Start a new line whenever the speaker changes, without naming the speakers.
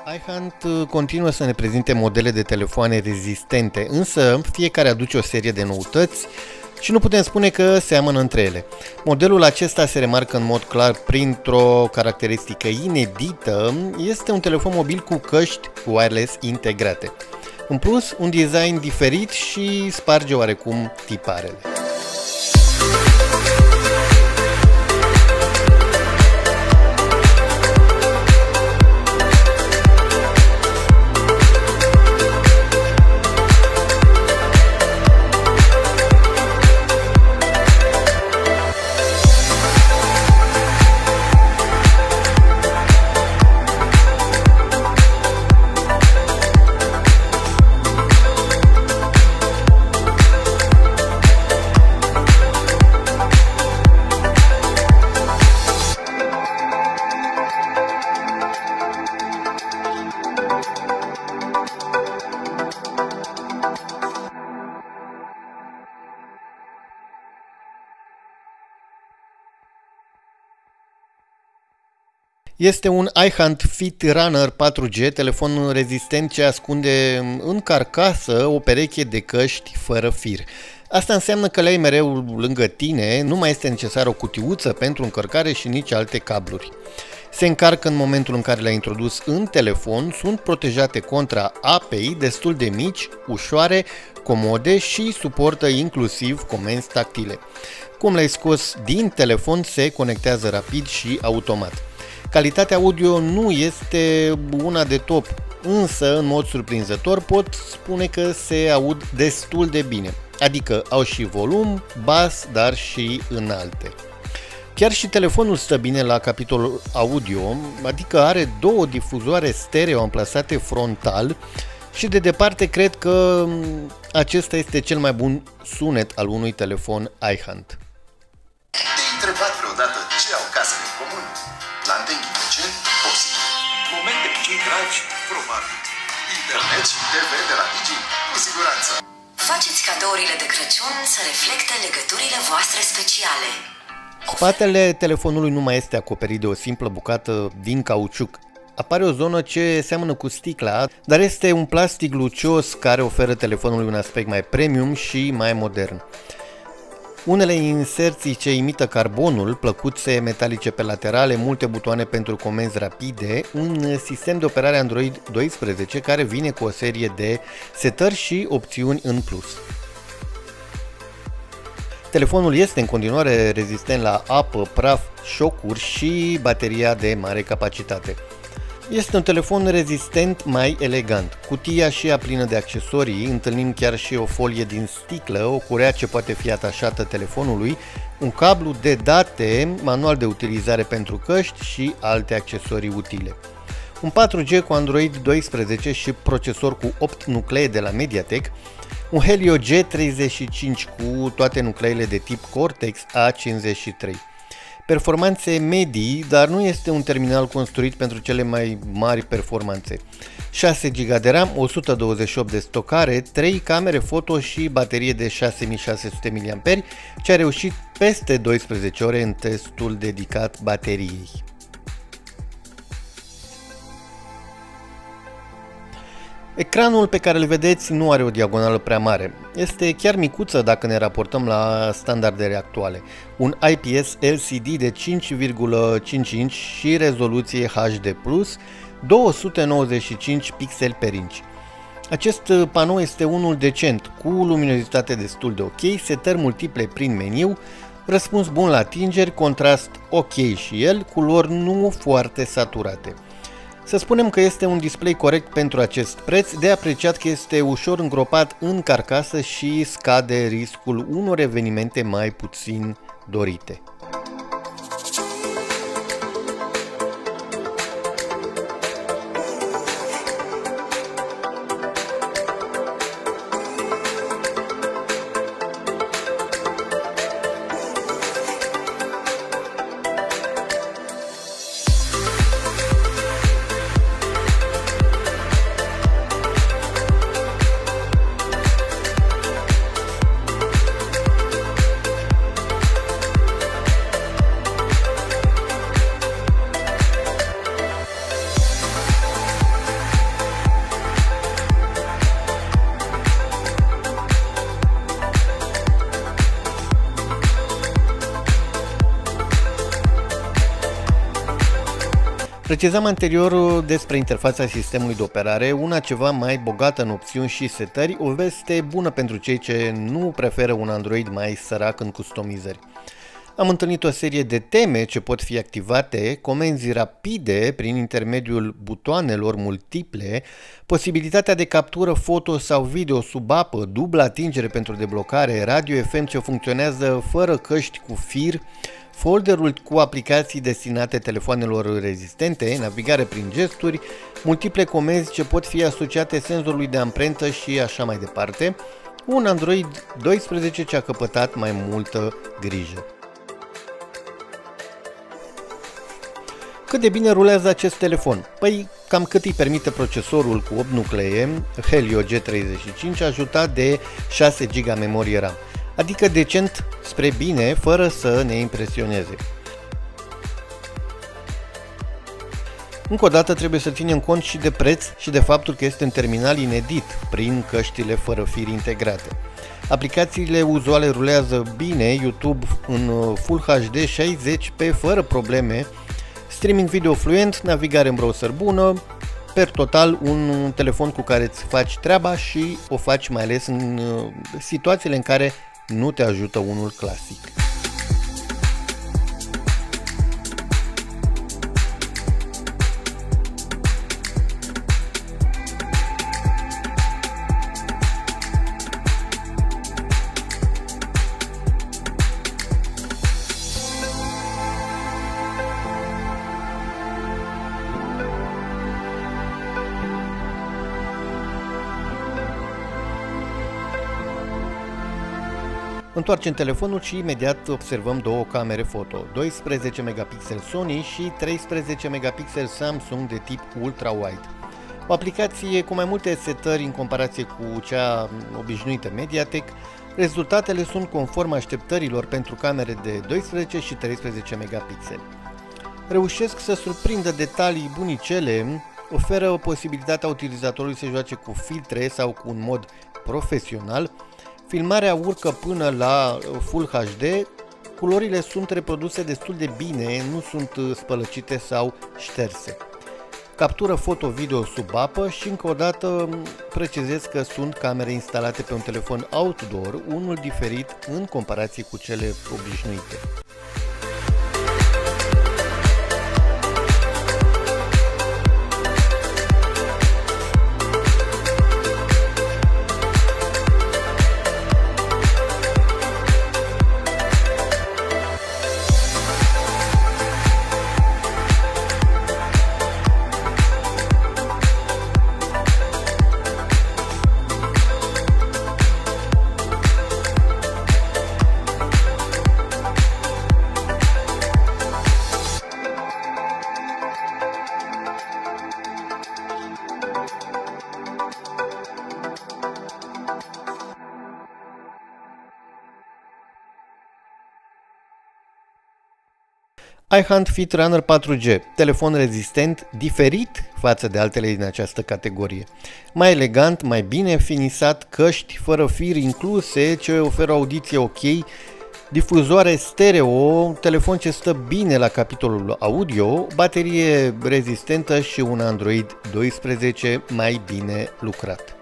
iHunt continuă să ne prezinte modele de telefoane rezistente, însă fiecare aduce o serie de noutăți și nu putem spune că seamănă între ele. Modelul acesta se remarcă în mod clar printr-o caracteristică inedită, este un telefon mobil cu căști wireless integrate. În plus, un design diferit și sparge oarecum tiparele. Este un iHunt Fit Runner 4G, telefon rezistent ce ascunde în carcasă o pereche de căști fără fir. Asta înseamnă că le ai mereu lângă tine, nu mai este necesară o cutiuță pentru încărcare și nici alte cabluri. Se încarcă în momentul în care le-ai introdus în telefon, sunt protejate contra apei, destul de mici, ușoare, comode și suportă inclusiv comenzi tactile. Cum le-ai scos din telefon, se conectează rapid și automat. Calitatea audio nu este una de top, însă, în mod surprinzător, pot spune că se aud destul de bine, adică au și volum, bas, dar și înalte. Chiar și telefonul stă bine la capitolul audio, adică are două difuzoare stereo amplasate frontal și de departe cred că acesta este cel mai bun sunet al unui telefon iHunt.
Te-ai întrebat vreodată ce au casele în comun? La Antenghi de ce? Posibil. Momente cu cei dragi? Probabil. Internet și TV de la Digi? Cu siguranță.
Faceți cadourile de Crăciun să reflecte legăturile voastre speciale.
Spatele telefonului nu mai este acoperit de o simplă bucată din cauciuc. Apare o zonă ce seamănă cu sticla, dar este un plastic lucios care oferă telefonului un aspect mai premium și mai modern. Unele inserții ce imită carbonul, plăcuțe metalice pe laterale, multe butoane pentru comenzi rapide, un sistem de operare Android 12 care vine cu o serie de setări și opțiuni în plus. Telefonul este în continuare rezistent la apă, praf, șocuri și bateria de mare capacitate. Este un telefon rezistent, mai elegant. Cutia și ea plină de accesorii, întâlnim chiar și o folie din sticlă, o curea ce poate fi atașată telefonului, un cablu de date, manual de utilizare pentru căști și alte accesorii utile. Un 4G cu Android 12 și procesor cu 8 nuclee de la MediaTek, un Helio G35 cu toate nucleele de tip Cortex A53. Performanțe medii, dar nu este un terminal construit pentru cele mai mari performanțe. 6 GB de RAM, 128 de stocare, 3 camere foto și baterie de 6600 mAh, ce a reușit peste 12 ore în testul dedicat bateriei. Ecranul pe care îl vedeți nu are o diagonală prea mare. Este chiar micuță dacă ne raportăm la standardele actuale. Un IPS LCD de 5,5 inch și rezoluție HD+, 295 pixeli per inch. Acest panou este unul decent, cu luminozitate destul de ok, setări multiple prin meniu, răspuns bun la atingeri, contrast ok și el, culori nu foarte saturate. Să spunem că este un display corect pentru acest preț, de apreciat că este ușor îngropat în carcasă și scade riscul unor evenimente mai puțin dorite. Precizam anterior despre interfața sistemului de operare, una ceva mai bogată în opțiuni și setări, o veste bună pentru cei ce nu preferă un Android mai sărac în customizări. Am întâlnit o serie de teme ce pot fi activate, comenzi rapide prin intermediul butoanelor multiple, posibilitatea de captură foto sau video sub apă, dublă atingere pentru deblocare, radio FM ce funcționează fără căști cu fir, folderul cu aplicații destinate telefoanelor rezistente, navigare prin gesturi, multiple comenzi ce pot fi asociate senzorului de amprentă și așa mai departe. Un Android 12 ce a căpătat mai multă grijă. Cât de bine rulează acest telefon? Păi, cam cât îi permite procesorul cu 8 nuclee, Helio G35, ajutat de 6 GB memorie RAM, adică decent spre bine, fără să ne impresioneze. Încă o dată trebuie să ținem cont și de preț și de faptul că este un terminal inedit prin căștile fără fir integrate. Aplicațiile uzuale rulează bine, YouTube în Full HD 60p fără probleme, streaming video fluent, navigare în browser bună, per total un telefon cu care îți faci treaba și o faci mai ales în situațiile în care nu te ajută unul clasic. Întoarcem telefonul și imediat observăm două camere foto, 12 megapixel Sony și 13 megapixel Samsung de tip ultra-wide. O aplicație cu mai multe setări în comparație cu cea obișnuită Mediatek, rezultatele sunt conform așteptărilor pentru camere de 12 și 13 megapixeli. Reușesc să surprindă detalii bunicele, oferă posibilitatea utilizatorului să joace cu filtre sau cu un mod profesional. Filmarea urcă până la Full HD, culorile sunt reproduse destul de bine, nu sunt spălăcite sau șterse. Captură foto-video sub apă și încă o dată precizez că sunt camere instalate pe un telefon outdoor, unul diferit în comparație cu cele obișnuite. iHunt Fit Runner 4G, telefon rezistent, diferit față de altele din această categorie. Mai elegant, mai bine finisat, căști fără fir incluse ce oferă audiție ok, difuzoare stereo, telefon ce stă bine la capitolul audio, baterie rezistentă și un Android 12 mai bine lucrat.